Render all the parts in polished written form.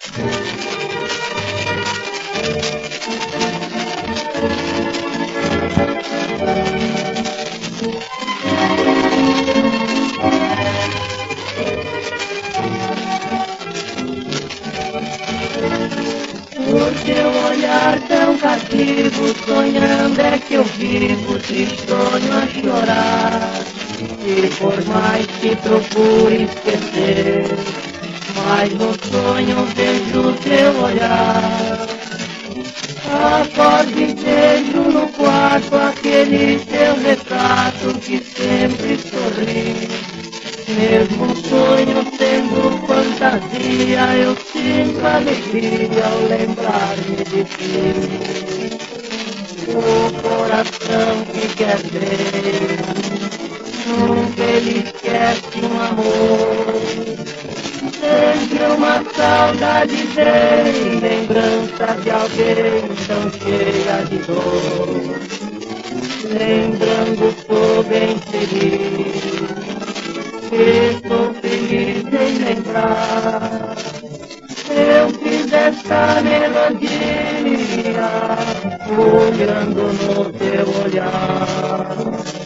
Por teu olhar tão cativo, sonhando é que eu vivo, tristonho a chorar. E por mais que procure esquecer, mas no sonho vejo teu olhar. Acordo e vejo no quarto aquele teu retrato que sempre sorri. Mesmo sonho sendo fantasia, eu sinto alegria ao lembrar-me de ti. O coração que quer ver, nunca ele esquece um amor. Sempre uma saudade vem, lembrança de alguém tão cheia de dor. Lembrando sou bem feliz, estou feliz em lembrar. Eu fiz essa melodia, olhando no teu olhar.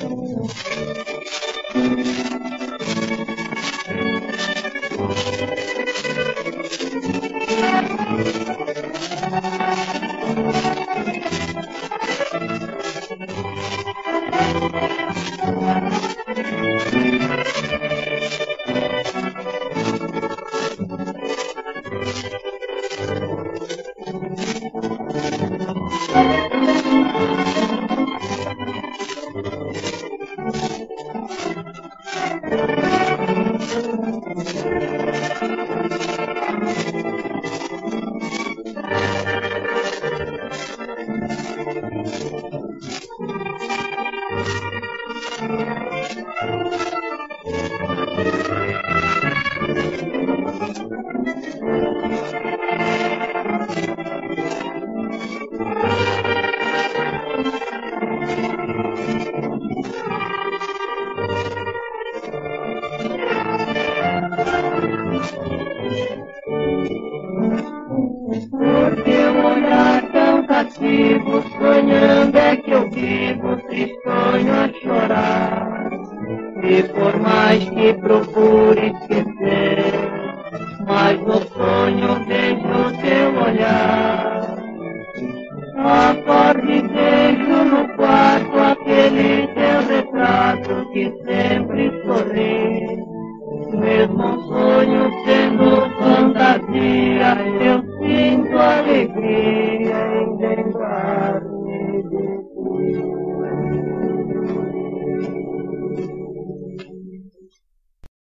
Por teu olhar tão cativo, sonhando é que eu vivo, tristonho a chorar. E por mais que procure esquecer, mas no sonho vejo teu olhar. Acordo e vejo no quarto aquele teu retrato que sempre sorri. Mesmo sonho sendo fantasia, eu